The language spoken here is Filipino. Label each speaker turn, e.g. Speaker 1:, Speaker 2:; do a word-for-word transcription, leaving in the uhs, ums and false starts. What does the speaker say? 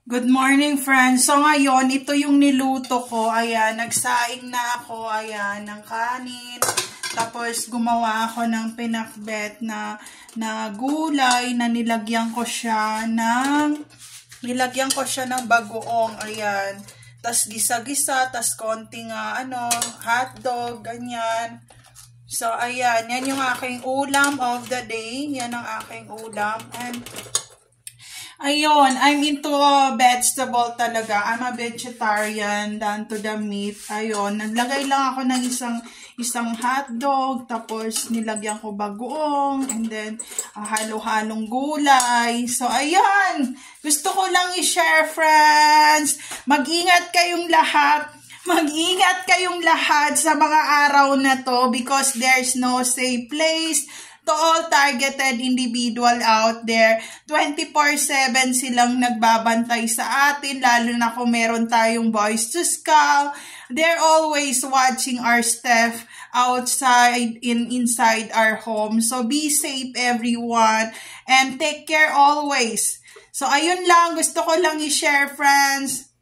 Speaker 1: Good morning, friends. So, ngayon, ito yung niluto ko. Ayan, nagsaing na ako. Ayan, ng kanin. Tapos, gumawa ako ng pinakbet na, na gulay na nilagyan ko siya ng, nilagyan ko siya ng bagoong. Ayan. Tapos, gisa-gisa. Tapos, konting, uh, ano, hotdog, ganyan. So, ayan. Yan yung aking ulam of the day. Yan ang aking ulam. And, ayun, I'm into uh, vegetable talaga. I'm a vegetarian down to the meat. Ayun, naglagay lang ako ng isang isang hotdog, tapos nilagyan ko bagoong, and then uh, halo-halong gulay. So, ayun, gusto ko lang i-share, friends. Mag-ingat kayong lahat. Mag-ingat kayong lahat sa mga araw na to because there's no safe place. To all targeted individual out there, twenty-four seven silang nagbabantay sa atin, lalo na kung meron tayong Boys to Scout. They're always watching our stuff outside, in inside our home. So be safe everyone and take care always. So ayun lang, gusto ko lang i-share, friends.